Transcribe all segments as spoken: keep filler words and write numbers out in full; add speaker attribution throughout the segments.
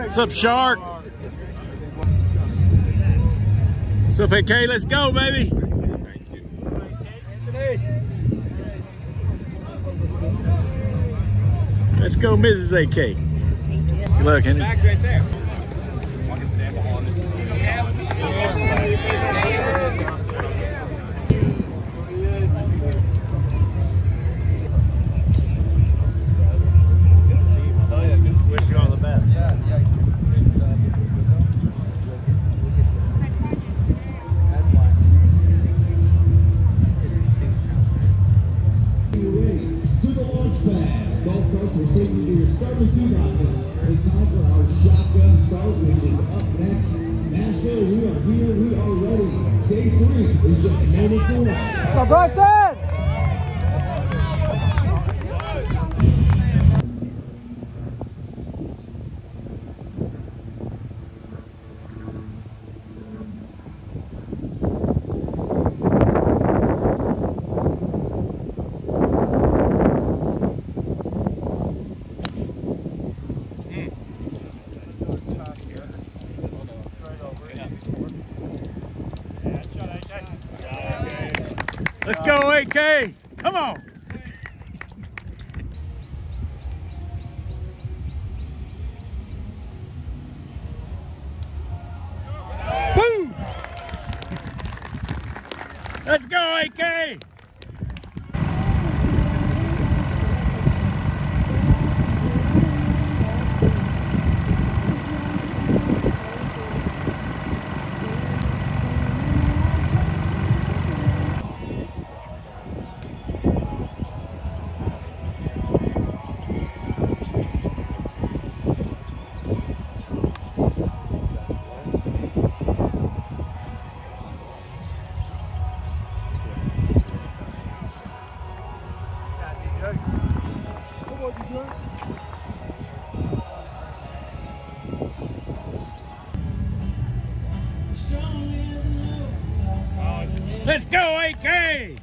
Speaker 1: What's up, Shark? What's up, A K? Let's go, baby. Let's go, Missus A K. Good luck, Henry.
Speaker 2: Bag's right there.
Speaker 1: Wish you all the best.
Speaker 2: Yeah, yeah. That's why.
Speaker 3: To the launch pad. Golf carts will take you to your starting tee boxes. It's time for our shotgun start, which is up next. Nashville, we are here, we are ready. Day three is just moments away.
Speaker 2: Go, Bryson!
Speaker 1: Let's go, A K. Come on. Woo! Let's go, A K. Let's go, A K!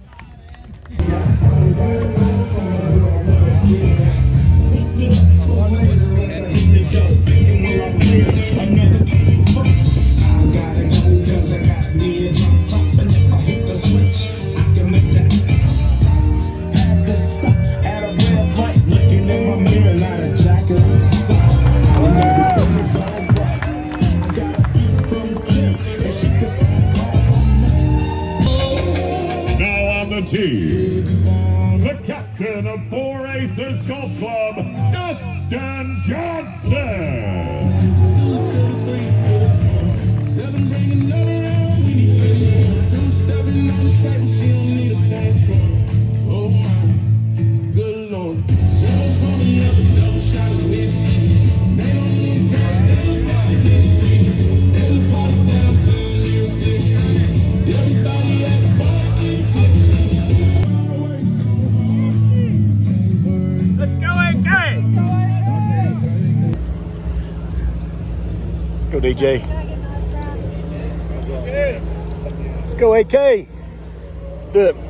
Speaker 4: Tee, the captain of Four Aces Golf Club, Dustin Johnson.
Speaker 1: Go, D J. Let's go, A K. Let's do it.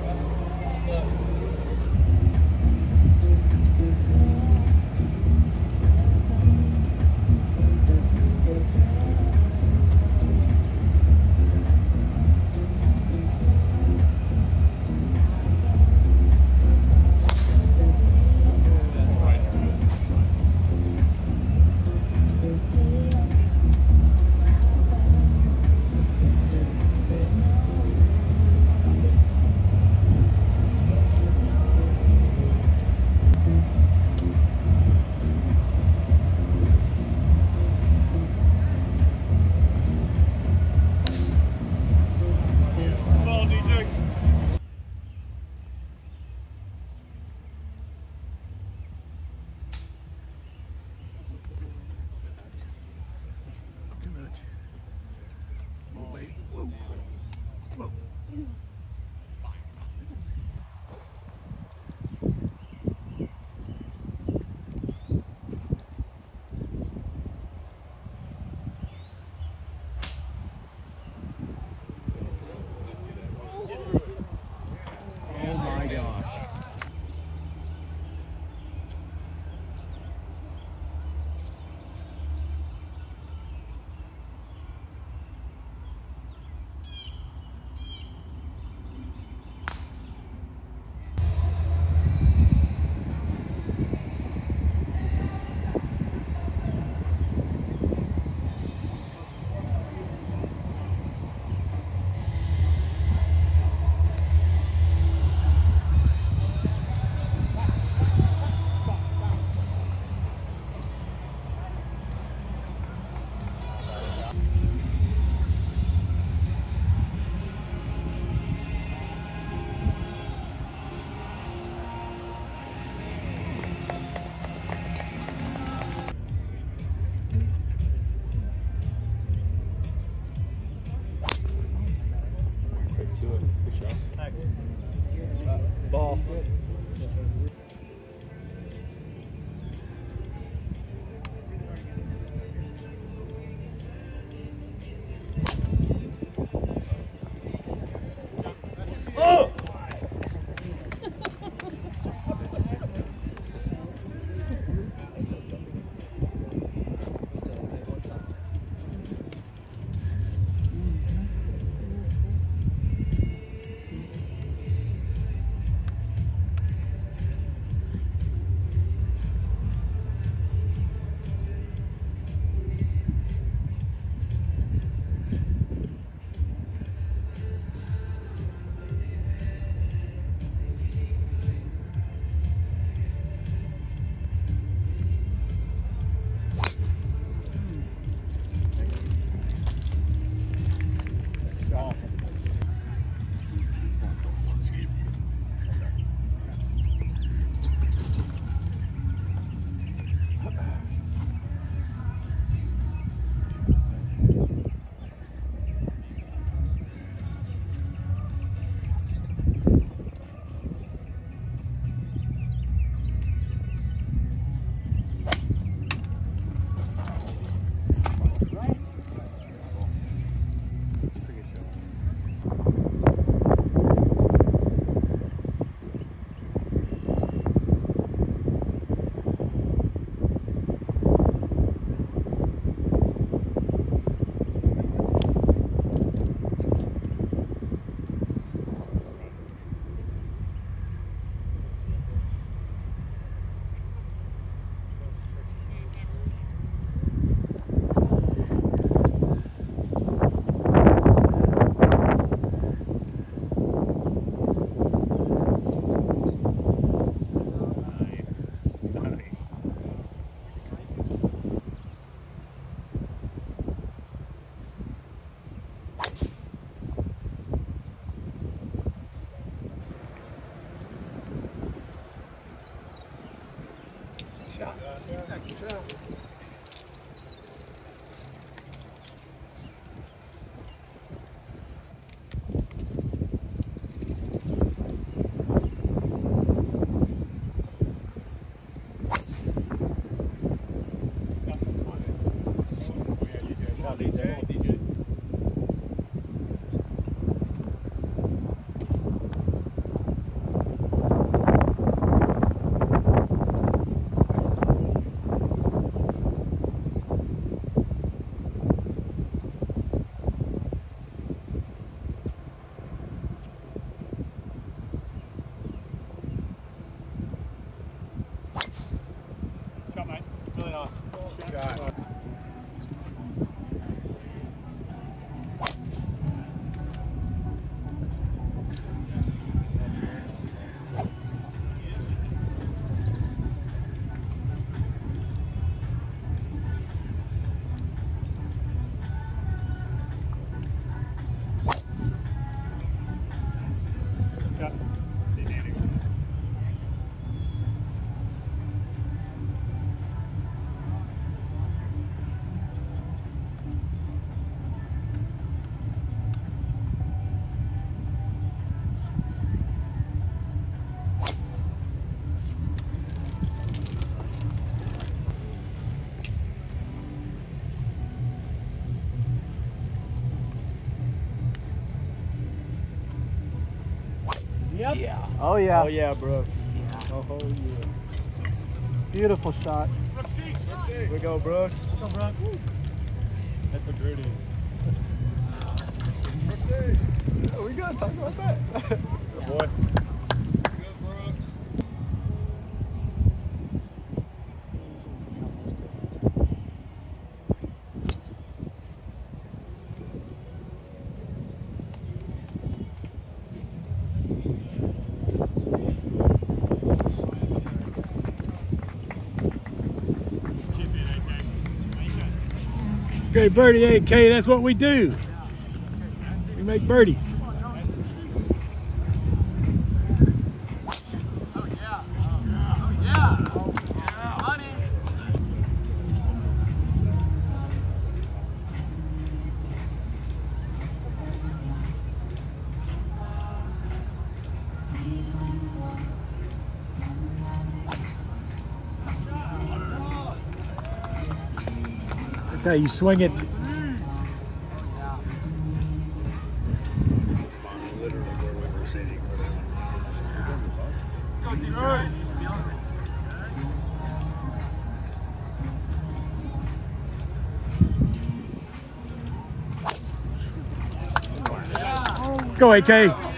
Speaker 2: Yep. Yeah.
Speaker 1: Oh yeah.
Speaker 2: Oh yeah, Brooks.
Speaker 1: Yeah. Oh yeah.
Speaker 2: Beautiful shot.
Speaker 1: Here we go, Brooks.
Speaker 2: Go, Brooks.
Speaker 1: That's a beauty. Oh, we gotta talk about that. Good boy. Okay, birdie A K, that's what we do. We make birdies.
Speaker 2: Oh yeah. Oh yeah. Oh yeah. Honey.
Speaker 1: That's how you swing it. Go A K.